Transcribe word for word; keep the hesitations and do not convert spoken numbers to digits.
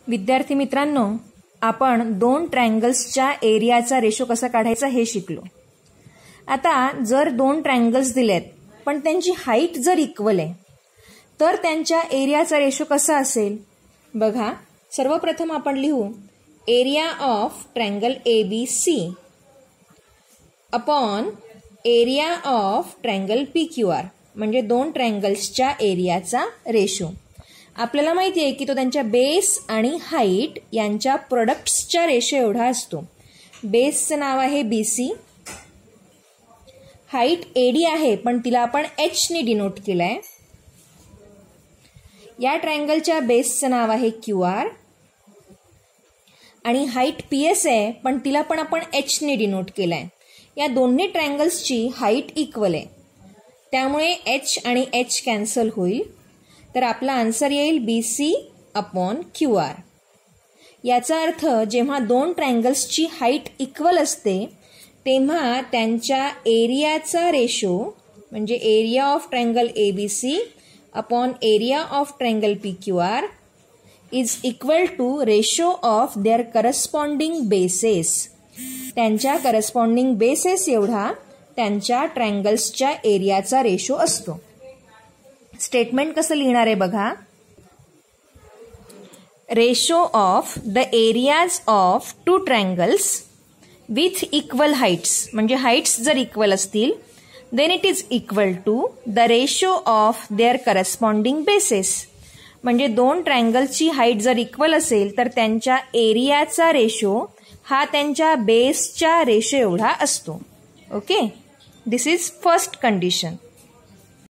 विद्यार्थी मित्रांनो, आपण दोन ट्रायंगल्सच्या एरियाचा रेशो कसा काढायचा हे शिकलो. आता जर दोन ट्रायंगल्स दिलेत पण त्यांची हाईट जर इक्वल आहे तर त्यांच्या एरियाचा रेशो कसा असेल बघा. सर्वप्रथम आपण लिहू area of triangle A B C upon area of triangle P Q R, म्हणजे दोन ट्रायंगल्सच्या एरियाचा रेशो. आपल्याला माहिती आहे की तो त्यांच्या बेस आणि हाईट यांच्या प्रोडक्ट्सच्या रेशो एवढा असतो. बेसचं नाव आहे बी सी, हाईट एडी आहे पण तिला आपण एच ने डिनोट केलंय. या ट्रायंगलच्या बेसचं नाव आहे क्यू आर आणि हाईट पी एस आहे पण तिला पण आपण एच ने डिनोट केलंय. या दोन्ही ट्रायंगल्सची हाईट इक्वल आहे त्यामुळे एच आणि एच कॅन्सल होईल, तर आपला आन्सर येईल B C upon Q R. याचा अर्थ जेव्हा दोन ट्रायंगल्सची हाईट इक्वल असते तेव्हा त्यांच्या एरियाचा रेशो म्हणजे area of triangle A B C upon area of triangle P Q R is equal to ratio of their corresponding bases. त्यांच्या करस्पॉन्डिंग बेसेस एवढा त्यांच्या ट्रायंगल्सच्या एरियाचा रेशो असतो. स्टेटमेंट कसं लिहिणार आहे बघा. Ratio of the areas of two triangles with equal heights, म्हणजे heights जर इक्वल असतील then it is equal to the ratio of their corresponding bases. म्हणजे दोन ट्रायंगलची हाईट जर इक्वल असेल तर त्यांच्या एरियाचा रेशो हा त्यांच्या बेसच्या रेशो एवढा असतो. Okay, this is first condition.